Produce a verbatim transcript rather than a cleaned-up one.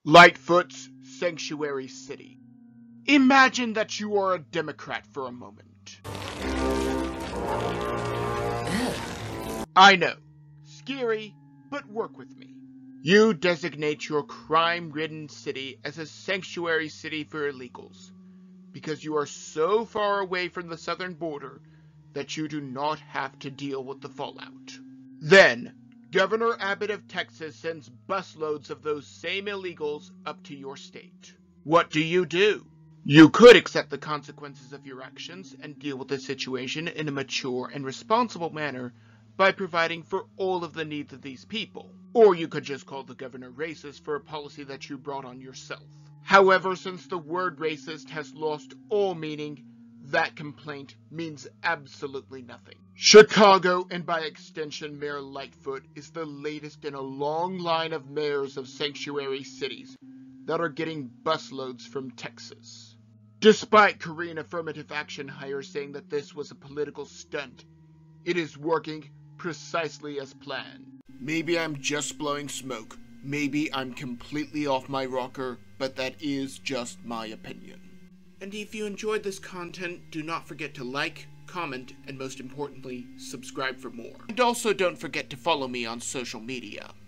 Lightfoot's Sanctuary City. Imagine that you are a Democrat for a moment. I know. Scary, but work with me. You designate your crime-ridden city as a sanctuary city for illegals, because you are so far away from the southern border that you do not have to deal with the fallout. Then, Governor Abbott of Texas sends busloads of those same illegals up to your state. What do you do? You could accept the consequences of your actions and deal with the situation in a mature and responsible manner by providing for all of the needs of these people. Or you could just call the governor racist for a policy that you brought on yourself. However, since the word racist has lost all meaning, that complaint means absolutely nothing. Chicago, and by extension Mayor Lightfoot, is the latest in a long line of mayors of sanctuary cities that are getting busloads from Texas. Despite Korean affirmative action hires saying that this was a political stunt, it is working precisely as planned. Maybe I'm just blowing smoke, maybe I'm completely off my rocker, but that is just my opinion. And if you enjoyed this content, do not forget to like, comment, and most importantly, subscribe for more. And also don't forget to follow me on social media.